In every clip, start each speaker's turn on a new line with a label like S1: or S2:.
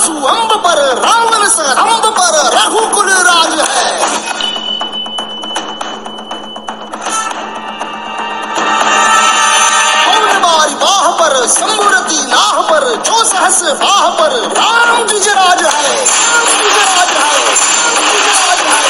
S1: वसु अम्ब पर, रावण सर अम्ब पर, रघुकुल राज है। बारी बाह पर, शंभुरती नाह पर, जो सहस बाह पर, राम द्विजराज है, राम द्विजराज है, राम द्विजराज है।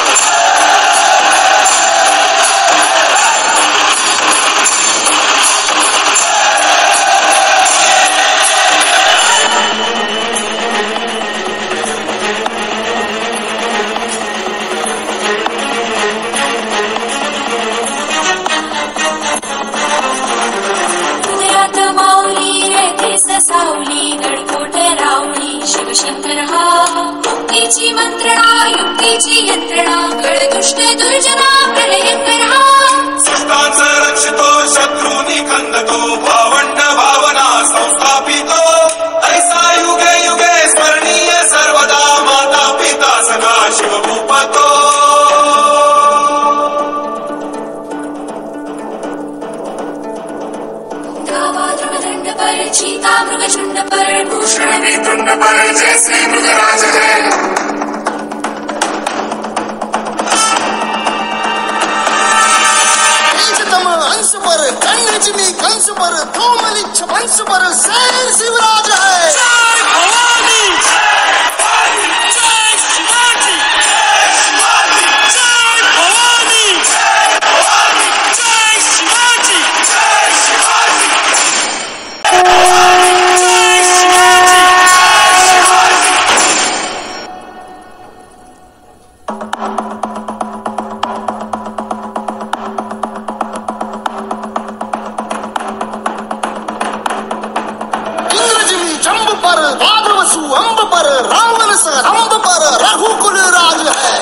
S2: सावली गडकोट रावणी शिवशंकर हा मुक्तीची मंत्रणा युक्तीची यंत्रणा गडदुष्ट दुर्जना प्रलयंकर हा
S3: सृष्टांचा रक्षितो शत्रूनी खंदतो भावंड भावना संस्थापितो ऐसा युगे युगे स्मरणीय सर्वदा माता पिता सदा शिवभूपतो
S2: चीता मृगचुंड पर भूषण वितुंड पर जैसे मृगराज है।
S1: तेजतम अंश पर, कन्नजमी कंस पर, कोमलिच्छ वंश पर शेर शिवराज है।
S4: जय भवानी, जय शिवाजी, जय भवानी, जय शिवाजी,
S1: पर, वाद्रवसु अम्ब पर, रावण सर अम्ब पर, रघुकुल राज है।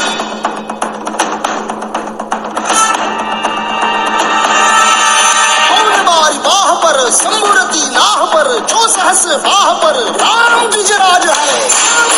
S1: बारी बाह पर, शंभुरती नाह पर, जो सहस बाह पर, राम द्विजराज है, राम